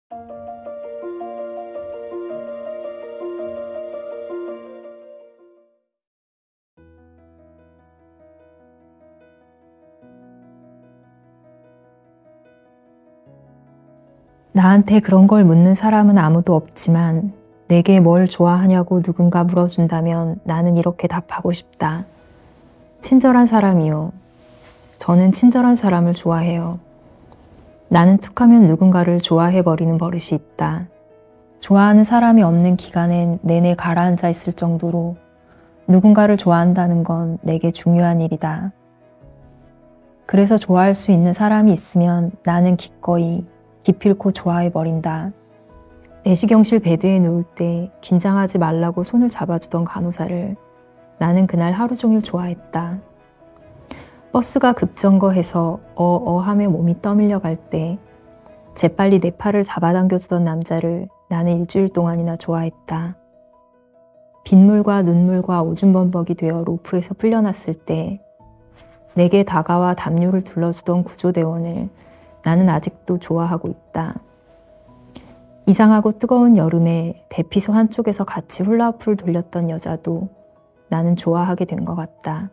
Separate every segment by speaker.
Speaker 1: 나한테 그런 걸 묻는 사람은 아무도 없지만 내게 뭘 좋아하냐고 누군가 물어준다면 나는 이렇게 답하고 싶다. 친절한 사람이요. 저는 친절한 사람을 좋아해요. 나는 툭하면 누군가를 좋아해버리는 버릇이 있다. 좋아하는 사람이 없는 기간엔 내내 가라앉아 있을 정도로 누군가를 좋아한다는 건 내게 중요한 일이다. 그래서 좋아할 수 있는 사람이 있으면 나는 기꺼이 기필코 좋아해버린다. 내시경실 베드에 누울 때 긴장하지 말라고 손을 잡아주던 간호사를 나는 그날 하루 종일 좋아했다. 버스가 급정거해서 어어하며 몸이 떠밀려 갈 때 재빨리 내 팔을 잡아당겨주던 남자를 나는 일주일 동안이나 좋아했다. 빗물과 눈물과 오줌범벅이 되어 로프에서 풀려났을 때 내게 다가와 담요를 둘러주던 구조대원을 나는 아직도 좋아하고 있다. 이상하고 뜨거운 여름에 대피소 한쪽에서 같이 훌라후프를 돌렸던 여자도 나는 좋아하게 된 것 같다.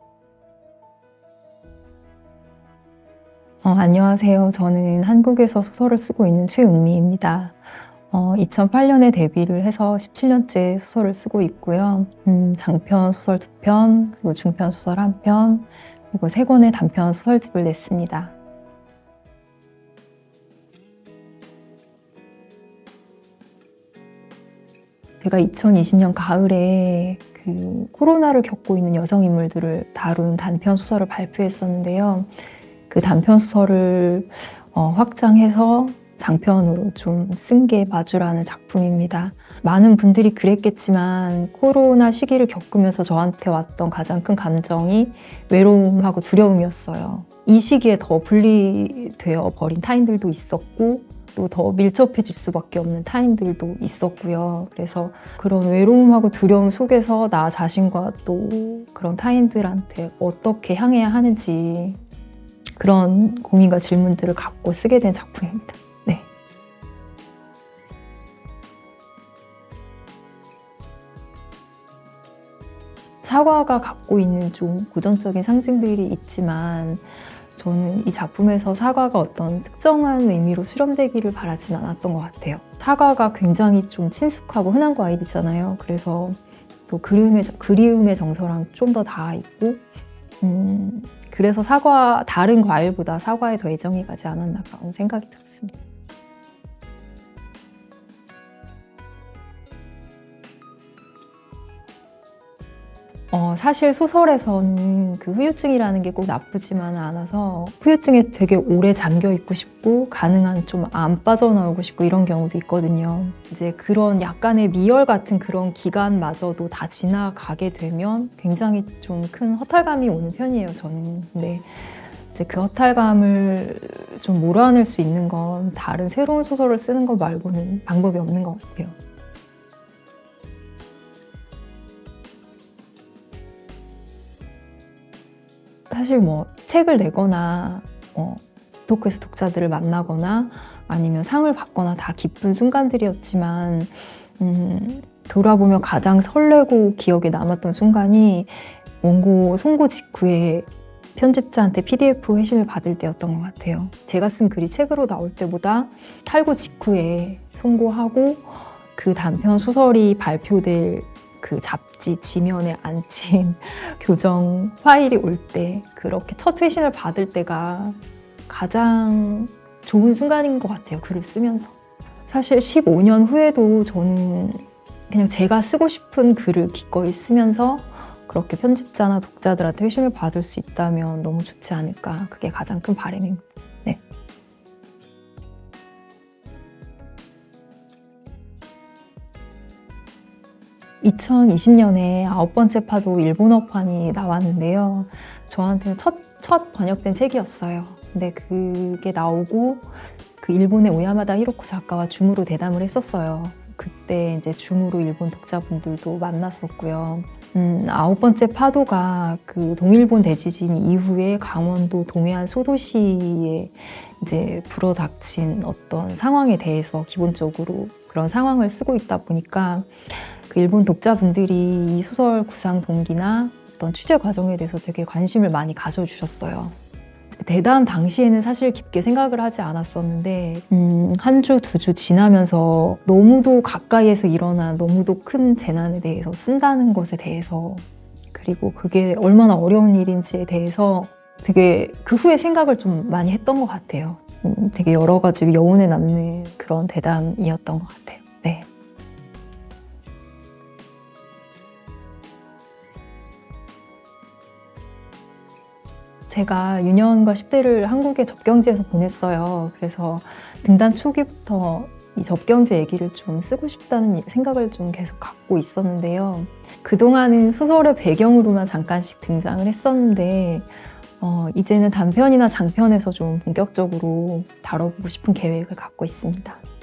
Speaker 1: 안녕하세요. 저는 한국에서 소설을 쓰고 있는 최은미입니다. 2008년에 데뷔를 해서 17년째 소설을 쓰고 있고요. 장편 소설 2편, 그리고 중편 소설 1편, 그리고 3권의 단편 소설집을 냈습니다. 제가 2020년 가을에 코로나를 겪고 있는 여성 인물들을 다룬 단편 소설을 발표했었는데요. 그 단편 소설을 확장해서 장편으로 좀 쓴 게 마주라는 작품입니다. 많은 분들이 그랬겠지만 코로나 시기를 겪으면서 저한테 왔던 가장 큰 감정이 외로움하고 두려움이었어요. 이 시기에 더 분리되어 버린 타인들도 있었고 또 더 밀접해질 수밖에 없는 타인들도 있었고요. 그래서 그런 외로움하고 두려움 속에서 나 자신과 또 그런 타인들한테 어떻게 향해야 하는지 그런 고민과 질문들을 갖고 쓰게 된 작품입니다. 네. 사과가 갖고 있는 좀 고전적인 상징들이 있지만 저는 이 작품에서 사과가 어떤 특정한 의미로 수렴되기를 바라진 않았던 것 같아요. 사과가 굉장히 좀 친숙하고 흔한 과일이잖아요. 그래서 또 그리움의 정서랑 좀 더 닿아 있고 그래서 다른 과일보다 사과에 더 애정이 가지 않았나 그런 생각이 들었습니다. 사실 소설에서는 그 후유증이라는 게 꼭 나쁘지만은 않아서 후유증에 되게 오래 잠겨 있고 싶고 가능한 좀 안 빠져나오고 싶고 이런 경우도 있거든요. 이제 그런 약간의 미열 같은 그런 기간마저도 다 지나가게 되면 굉장히 좀 큰 허탈감이 오는 편이에요, 저는. 근데 이제 그 허탈감을 좀 몰아낼 수 있는 건 다른 새로운 소설을 쓰는 것 말고는 방법이 없는 것 같아요. 사실 뭐 책을 내거나 부토크에서 독자들을 만나거나 아니면 상을 받거나 다 기쁜 순간들이었지만 돌아보면 가장 설레고 기억에 남았던 순간이 원고 송고 직후에 편집자한테 PDF 회신을 받을 때였던 것 같아요. 제가 쓴 글이 책으로 나올 때보다 탈고 직후에 송고하고 그 단편 소설이 발표될 그 잡지 지면에 앉힌 교정 파일이 올 때 그렇게 첫 회신을 받을 때가 가장 좋은 순간인 것 같아요. 글을 쓰면서. 사실 15년 후에도 저는 그냥 제가 쓰고 싶은 글을 기꺼이 쓰면서 그렇게 편집자나 독자들한테 회신을 받을 수 있다면 너무 좋지 않을까. 그게 가장 큰 바람입니다. 네. (2020년에) 9번째 파도 일본어판이 나왔는데요. 저한테는 첫 번역된 책이었어요. 근데 그게 나오고 그 일본의 오야마다 히로코 작가와 줌으로 대담을 했었어요. 그때 이제 줌으로 일본 독자분들도 만났었고요. 9번째 파도가 그 동일본 대지진 이후에 강원도 동해안 소도시에 이제 불어닥친 어떤 상황에 대해서 기본적으로 그런 상황을 쓰고 있다 보니까 그 일본 독자분들이 이 소설 구상 동기나 어떤 취재 과정에 대해서 되게 관심을 많이 가져주셨어요. 대담 당시에는 사실 깊게 생각을 하지 않았었는데 한 주, 두 주 지나면서 너무도 가까이에서 일어난 너무도 큰 재난에 대해서 쓴다는 것에 대해서 그리고 그게 얼마나 어려운 일인지에 대해서 되게 그 후에 생각을 좀 많이 했던 것 같아요. 되게 여러 가지 여운에 남는 그런 대담이었던 것 같아요. 네. 제가 유년과 10대를 한국의 접경지에서 보냈어요. 그래서 등단 초기부터 이 접경지 얘기를 좀 쓰고 싶다는 생각을 좀 계속 갖고 있었는데요. 그동안은 소설의 배경으로만 잠깐씩 등장을 했었는데 이제는 단편이나 장편에서 좀 본격적으로 다뤄보고 싶은 계획을 갖고 있습니다.